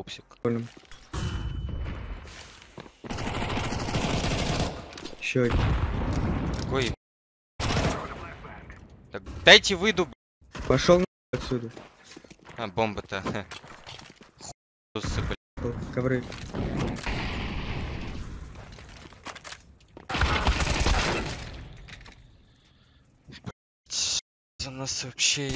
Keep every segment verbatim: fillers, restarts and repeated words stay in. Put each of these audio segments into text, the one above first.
пупсик. Понял. Еще один. Какой? Так, дайте выйду. Пошел отсюда. А, бомба-то. Хуй, блядь. Ковры. У нас вообще...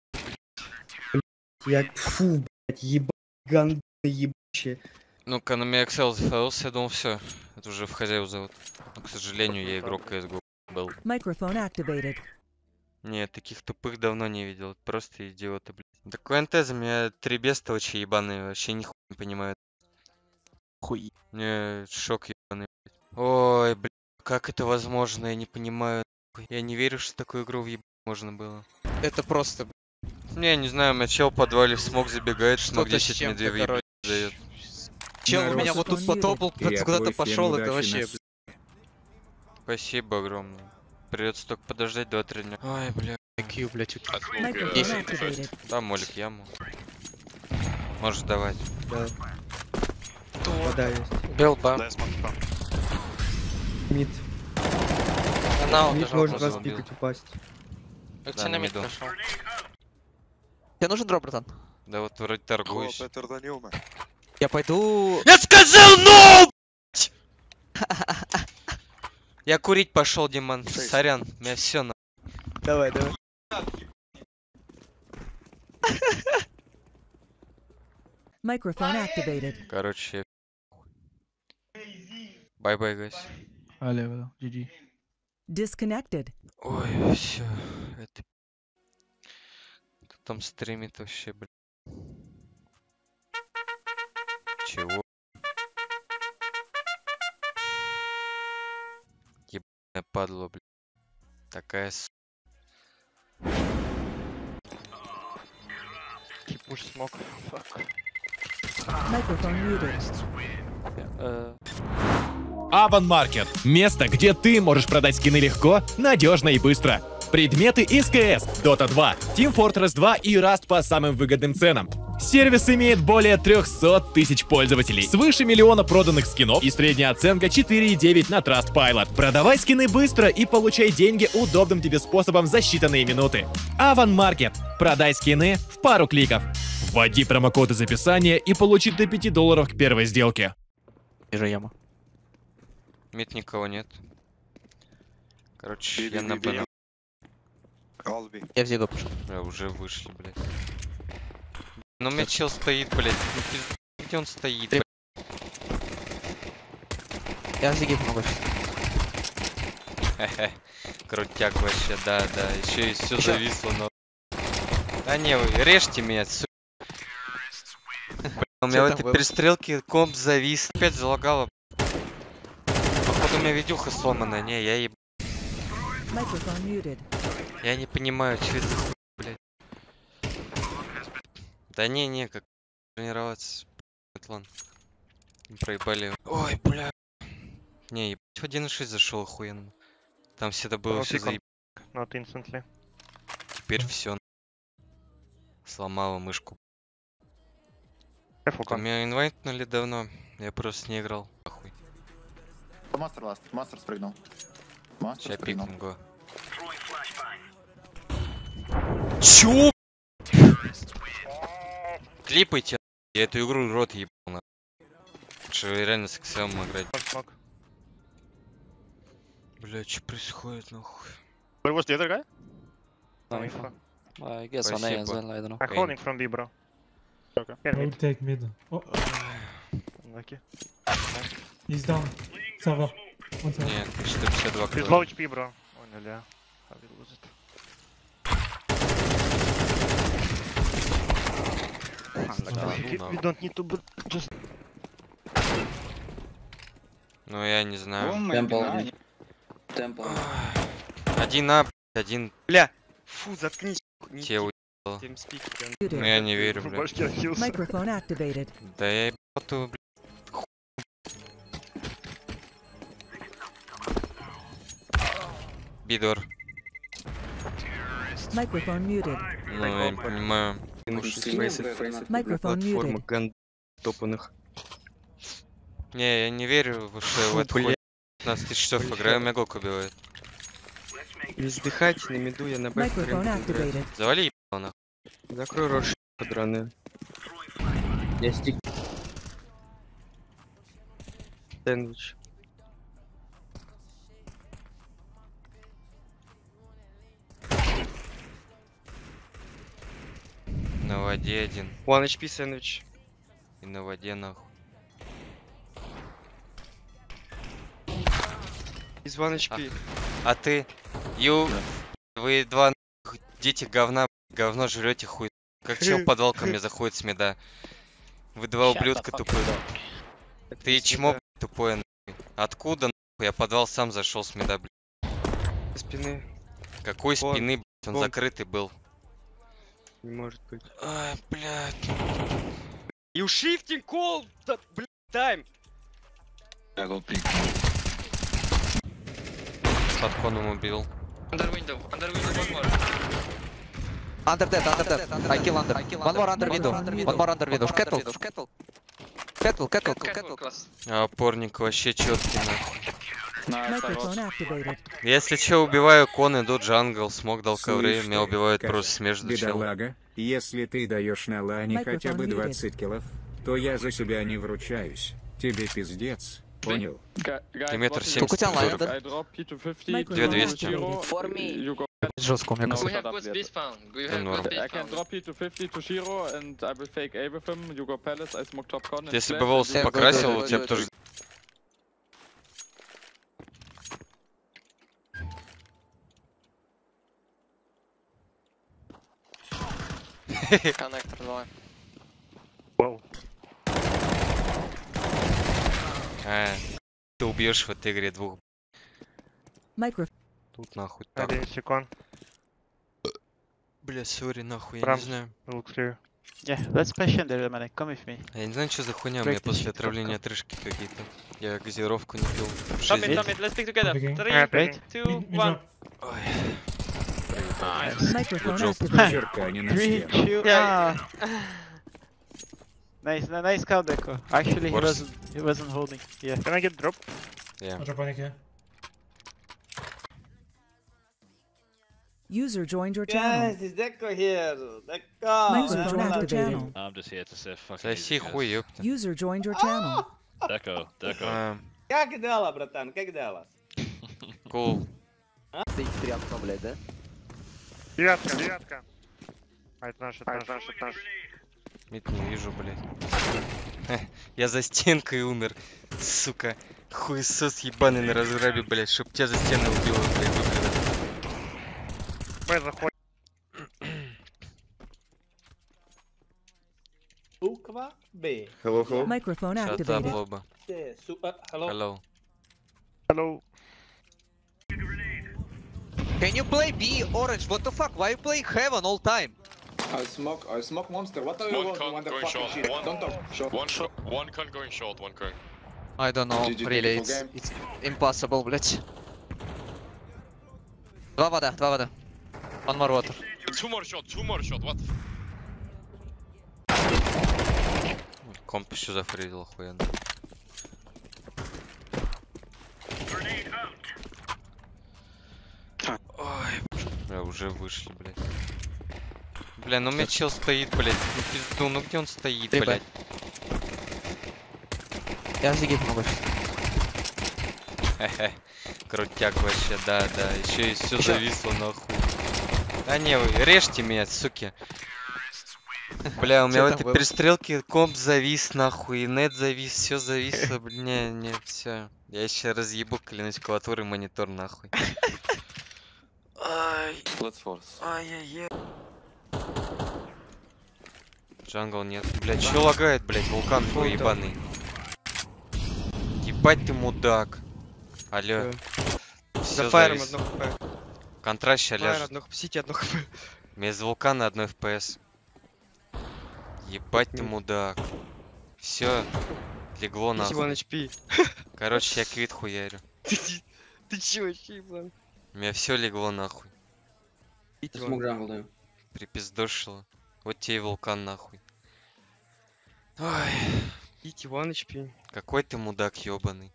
Я... Фу, блядь, ебать, гандоны ебучие. Ну-ка, на меня Excel зафейлился, я думал, все. Это уже в хозяев зовут. Но, к сожалению, я игрок си эс го был. Microphone activated. Нет, таких тупых давно не видел. Просто идиоты, блядь. Такой эн тэ за меня три бестолочи ебаные вообще нихуя не понимают. Хуй. Не, шок ебаный, блядь. Ой, блядь, как это возможно, я не понимаю. Я не верю, что такую игру въебать можно было. Это просто... Не, не знаю, у меня чел в подвале смог забегает, смог Что-то с десять чем-то, медведей въебать короче. дает. Чел у меня вот тут потопал, куда-то пошел, это вообще... Спасибо огромное. Придется только подождать два-три дня. Ой, бля. Какие, блядь, Microphone activated. Да, молик яму. Можешь давать. Да. Вода есть. Бел, ба. Мид. Она Мид убежал. может сразу вас убил. пикать, упасть. Я Да, тебе на на мид миду. пошел. Тебе нужен дроп, братан? Да вот вроде торгуюсь. Я пойду... Я сказал no! Я курить пошел, Диман. Сорян, у меня все на. Давай, давай. Microphone activated. Короче. Бай-бай, гайс. Алло, джи джи. Disconnected. Ой, все. Это... Кто там стримит вообще, блин? Чего? Ебаная падла, блин. Такая с... Пуш смог. Microphone muted. Avan Market – место, где ты можешь продать скины легко, надежно и быстро. Предметы из кэ эс, дота два, Team Fortress два и Rust по самым выгодным ценам. Сервис имеет более трёхсот тысяч пользователей, свыше миллиона проданных скинов и средняя оценка четыре и девять на Trustpilot. Продавай скины быстро и получай деньги удобным тебе способом за считанные минуты. Avan Market. Продай скины в пару кликов. Вводи промокод из описания и получи до пяти долларов к первой сделке. Вижу яму. Мид никого нет. Короче, я на Б. Я в Зигу пошел. Бля, уже вышли, блядь. Ну, у меня чел стоит, блядь. Ну, пиз- Где он стоит, блядь? Я в Зиге помогу. Хе-хе. Крутяк вообще, да, да. Еще и все Ещё. зависло, но... Да не, вы режьте меня, су... У меня в там этой было? перестрелке комп завис. Опять залагало. Походу у меня видюха сломанная. Не, я еб... Microphone muted. Я не понимаю, что это за хуй, блядь. Да не, не, как тренироваться. Атлон. Проебали. Ой, бля. Не, ебать, в один и шесть зашел охуенно. Там всегда было Ну, все секунд. заеб... Not instantly. Теперь все. Сломала мышку. Careful, У con. меня инвайтнули давно. Я просто не играл. Охуй. Мастер ласт, мастер спрыгнул. Мастер Сейчас спрыгнул. пикнем го. Чё? Клипайте. Я эту игру рот ебал на. Что реально с Excel играть. Smoke. Бля, что происходит нахуй? Where was the other guy? No No info. info. I guess on A as well, I don't know. I'm Okay. holding from B, bro. Okay. Here, mid. take mid. Oh, Lucky. he's down. Ça va. On s'en va. Нет, сто пятьдесят два He's кило. low эйч пи, bro. Ой, нуля. How did lose it? Да, We ну we don't need to, but just... Ну я не знаю. Temple. Temple. Один А, блядь, один Бля! Фу, заткнись. те уебал. Ну Muted. я не верю, блядь. Башки отхился. Microphone activated. Да я ебал, блядь. Бидор. Microphone muted. Ну я не понимаю. Microphone muted. Платформа ган... топаных. Не, я не верю, в- что в эту хуйню пятнадцать тысяч часов играю, Меглок убивает. Вздыхайте на меду, я на бэк Microphone activated. Завали ебало нахуй. Закрой рот, ш**, драные. Я стик. Сэндвич. На воде один. один эйч пи сэндвич. И на воде нахуй. Из один эйч пи. А ты, Ю, вы два нахуй дети говна, говно жрете хуй. Как чел под подвал ко мне заходит с меда. Вы два ублюдка тупые. Ты чмо блядь, тупое нахуй. Откуда нахуй? Я подвал сам зашел с меда, блядь. Спины. Какой Вон, спины, блядь, он вон. закрытый был. Не может быть. Ай, блядь. You shifting call, that, блядь, time. Под коном убил. Under window, under window, one more. Under dead, under dead. I kill under. One more under window. One more under window. Kettle. Kettle. Kettle, kettle, kettle. А опорник вообще четкий нахуй. Microphone activated. Если че убиваю кон, иду джангл, смог дал ковры, меня убивают просто с между чел. Бедолага, если ты даешь на лане Microphone хотя бы muted. двадцать киллов, то я за себя не вручаюсь. Тебе пиздец. Понял? Ты метр Сколько у семьдесят тебя лайн, сорок. да? Две двести. For me. Жестко, у меня We кажется. have good space spawn. We Да have норм. good space spawn. Если бы волосы Yeah, покрасил, good, у good, тебя good, бы тоже... Connector два. Вау. А, ты убьешь в этой игре двух. Microphone. Тут нахуй так. Один секунд. Бля, сори, нахуй, я Прям. не знаю. Looks clear. Yeah, let's patient there, man. Come with me. Я не знаю, что за хуйня, у Break меня the после shit, отравления fuck отрыжки какие-то. Я газировку не пил. Come Шесть in, дней. come in, let's stick together. Okay. Three, Yeah, wait, okay. two, Mid one. drop. Ой, Microphone job. activated. Черка, а не на Three, стену. two, ah. Nice, ni- nice count, Deco. Actually, he Worse. wasn't, he wasn't holding. Yeah. Can I get drop? я. I'll drop panic here. User joined your channel. it's Deco here. Microphone activated. I'm just here to say fuck Соси хуй, ёпта. User joined your channel. Deco, Deco. А, Как дела, братан, как дела? Кул. Стоит стрелка, блядь, да? Девятка, девятка. А это наш, это наш, это наш. Мид не вижу, блядь. Я за стенкой умер, сука. Хуесос ебаный на разрабе, блядь, чтоб тебя за стеной убило, блядь, выгляда. Б заходит. Буква Б. Hello, hello. Microphone Shut up, activated. Лоба. Hello. Hello. Hello. Can you play B, Orange? What the fuck? Why you play Heaven all time? I smoke, I smoke monster. What are you One want, con want the going fucking short. shit? One- Don't talk. Short. One shot, one con going short, one con. I don't know, G G, really, beautiful it's, game. it's impossible, блядь. Два вода, два вода. One more water. Two more shot, two more shot, what? Комп еще зафризил охуенно. Ой, бля, уже вышли, блядь. Бля, ну у меня чел стоит, блядь. Ну пизду, ну где он стоит, Три блядь? Я офигеть могу. Хе-хе. Крутяк вообще, да, да. Еще и все Ещё. зависло нахуй. А не, вы режьте меня, суки. Бля, у меня Чё в там этой было? перестрелке комп завис нахуй, и нет завис, все зависло, бля, не, не, все. Я еще разъебу, клянусь, клавиатуры монитор нахуй. Ай, Let's force. ай-яй-яй. Джангл нет. Блядь, чё лагает, блядь, вулкан твой ебаный. Ебать ты мудак. Алло. Всё За фаером завис. одно хп. Контраст ща Фаер ляжет. одно хп. Сити одно хп. Без вулкана одной эф пи эс. Ебать ты Мгм. мудак. Все, легло один нахуй. эйч пи. Короче, я квит хуярю. Ты чё вообще, еблан? У меня все легло нахуй. Smoke jungle даю. Припиздошило. Вот тебе и вулкан нахуй. Ой. Идите, one эйч пи. Какой ты мудак ёбаный.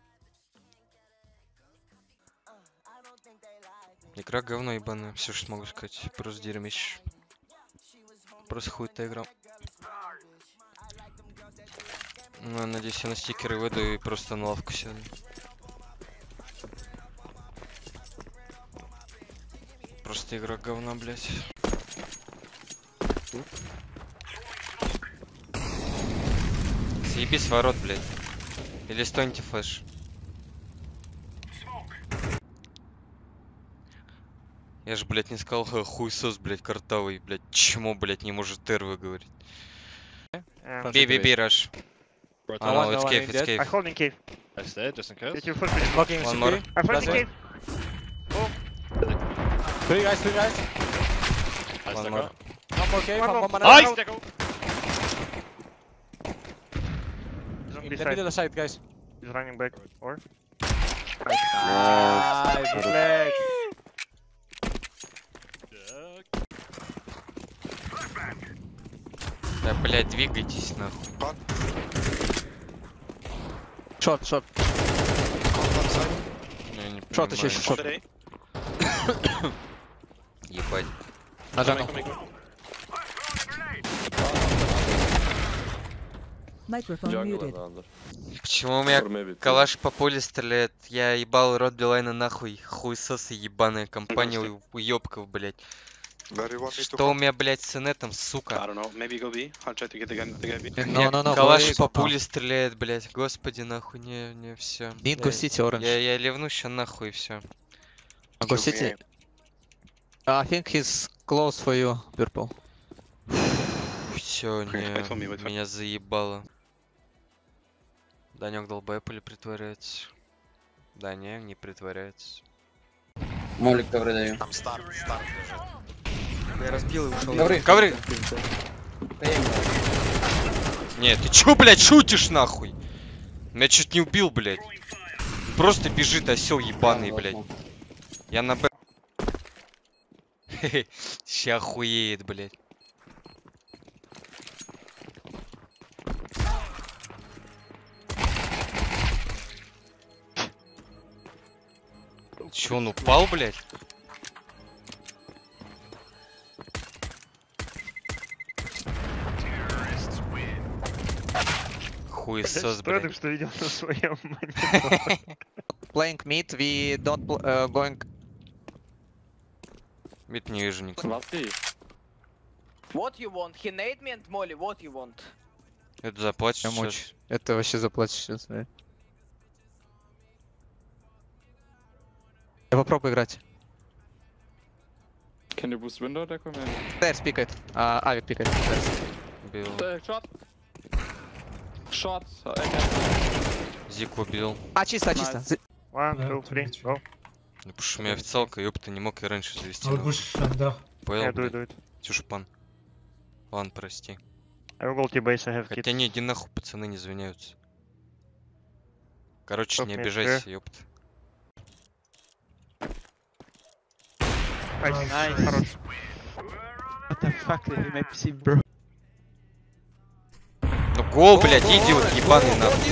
Игра говно ебаная, все что могу сказать. Просто дерьмище. Просто хуй-то игра. Ну, я надеюсь, я на стикеры выйду и просто на лавку сяду. Просто игра говна, блять. Съеби с ворот, блять. Или стойте флеш. Я же, блять, не сказал, хуйсос, блять, картавый, блять. Чему, блять, не может Р выговорить? Бей, бей, бей, Раш. Bro, Oh, no, it's cave, it's cave. I'm holding cave. I stay just in case. Get your foot. One more. I'm holding cave. Three guys, three guys. Nice, One Deco. more. One more cave, One one more. more Nice, banana. Deco. He's on In this the side. middle side, guys. He's running back. Or? Nice, good leg. Да, блять, двигайтесь нахуй. Short, short. Ну, я не Short, еще, понимаю. еще short. Ебать. На джангл. Microphone muted. Почему у меня калаш по полю стреляет? Я ебал рот Билайна нахуй. Хуйсосы ебаная компания у- уёбков, блять. Что у меня, блять, с инетом, сука? No, Мне no, no. калаш boys. по пуле стреляет, блять. Господи, нахуй, не, не, все. Need go city, orange. Я, я ливну ща нахуй и все. Go city. I think he's close for you, purple. Все, не, меня заебало. Данек долбоеб или притворяется? Да не, не притворяется. Молик ковры даю. Там старт, старт лежит. Я разбил и ушел. Ковры. Ковры! Не, ты чё, блядь, шутишь нахуй? Меня чуть не убил, блядь. Просто бежит осел ебаный, блядь. Я на Б. Хе-хе, ща охуеет, блядь. Чё, он упал, блядь? Хуесос, блядь. Что видел на своем мониторе. Playing mid, we don't pl uh, going. Мид не вижу никого. Was die? What you want? He nade me and Molly, what you want? Это заплатишь Помочь. сейчас. Это вообще заплатишь сейчас, да. Я попробую играть. Can you boost window, Deco, man? Стейрс пикает. А, Авик пикает. Stairs. Бил. Uh, shot. Shot. Uh, again. Зик убил. А, чисто, чисто. Зи- One, two, three, go. Ну потому что у меня официалка, ёпта, не мог я раньше завести. I'll нахуй. push under. Понял, Yeah, do it, блядь? do it. Тюшпан. Ладно, прости. I will go T-base, I have Хотя kit. не, иди нахуй, пацаны не извиняются. Короче, Стоп, не нет, обижайся, ёпта. Nice, Nice. хорош. What the fuck did he make me see, bro? Ну гол, блядь, идиот, ебаный нахуй.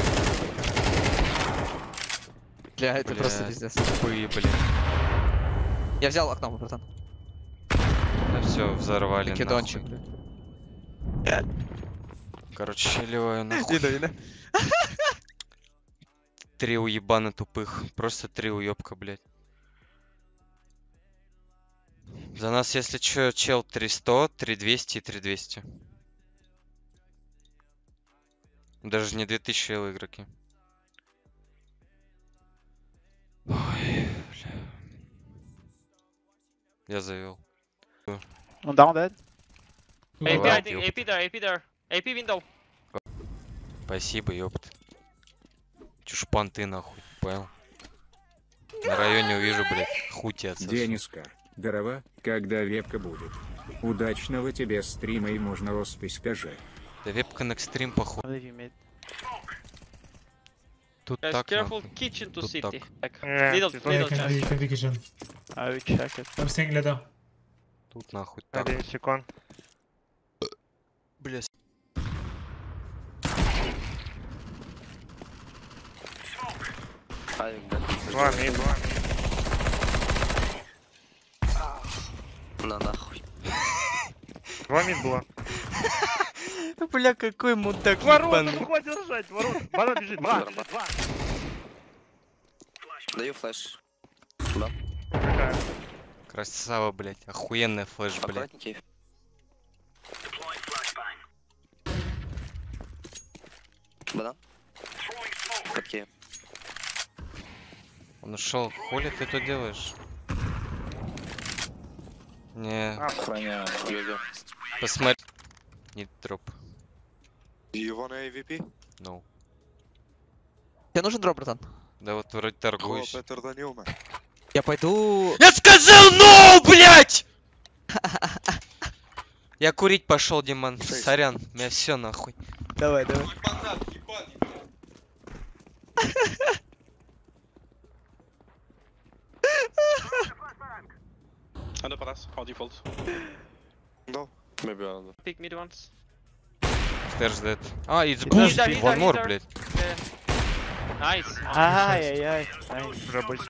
Бля, это Бля, просто пиздец. тупые, блядь. Я взял окно, братан. Да все, взорвали Македончик, нахуй. бля. Короче, щеливаю нахуй. Видно, видно. Три уебана тупых. Просто три уебка, блядь. За нас, если чё, чел три сто, три двести и три двести. Даже не две тысячи эл игроки. Ой, бля. Я завел. I'm down dead. Давай, A P, I think, ёпт. A P there, A P there. A P window. Спасибо, ёпт. Чушпан ты нахуй, понял? На районе увижу, блядь, хуй тебе отсосу. Дениска, здорово, когда вебка будет. Удачного тебе стрима и можно роспись скажи. Да вебка на экстрим похуй. I'll leave you mid. Тут Guys, так careful, нахуй. kitchen to Тут city. так. Like, Yeah, little, it's Yeah, little can, chance. you can be kitchen. I will check it. I'm staying ladder. Тут нахуй так. Один секунд. Блядь. Славик, блядь. Два мид, два На нахуй. Два мид было. Бля, какой мудак Ворота, ебаный. ну хватит ржать, ворота. Банан бежит, банан бежит, два. Даю флеш. Да. Красава, блядь. Охуенный флеш, блядь. Аккуратненький. Банан. Какие? Он ушел. Хули ты тут делаешь? Не. Охраняю. Посмотри. Не дроп. Do you want A V P? No. Тебе нужен дроп, братан? Да вот вроде торгуешь. Better than you, man. Я пойду... Я сказал no, блядь! Я курить пошел, Диман. Сорян, у меня все нахуй. Давай, давай. Under palas, on default. No. Maybe under. Peek mid once. Stairs dead. А, it's He's boost. there, he's One there, more, he's there. блядь. Nice. Ай-яй-яй. Рабочий.